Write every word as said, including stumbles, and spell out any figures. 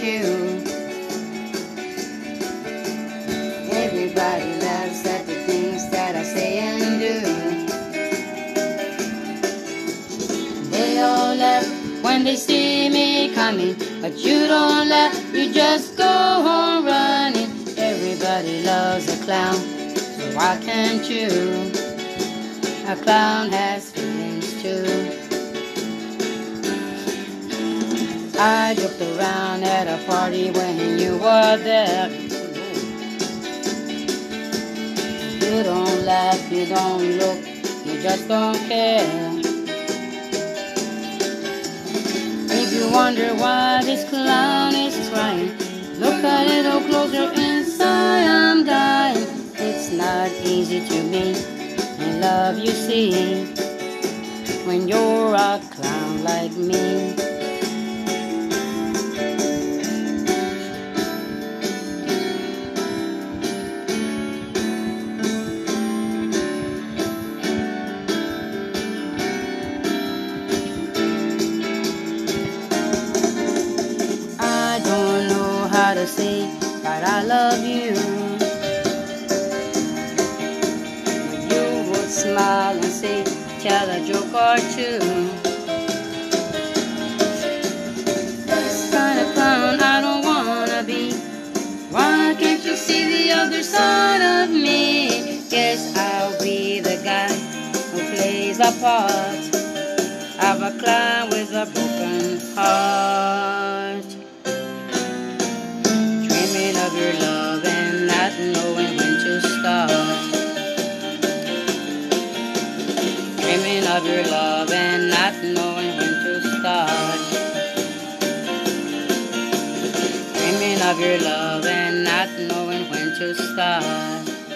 you. Everybody laughs at the things that I say and do. They all laugh when they see me coming, but you don't laugh, you just go on running. Everybody loves a clown, so why can't you? A clown has feelings too. I joked around at a party when you were there. You don't laugh, you don't look, you just don't care. If you wonder why this clown is crying, look a little closer, inside I'm dying. It's not easy to me and love, you see, when you're a clown like me. I don't know how to say, but I love you. Smile and say, tell a joke or two. This kind of clown I don't wanna be. Why can't you see the other side of me? Guess I'll be the guy who plays the part of a clown with a broken heart, dreaming of your love and not knowing when to start. Dreaming of your love and not knowing when to start. Dreaming of your love and not knowing when to start.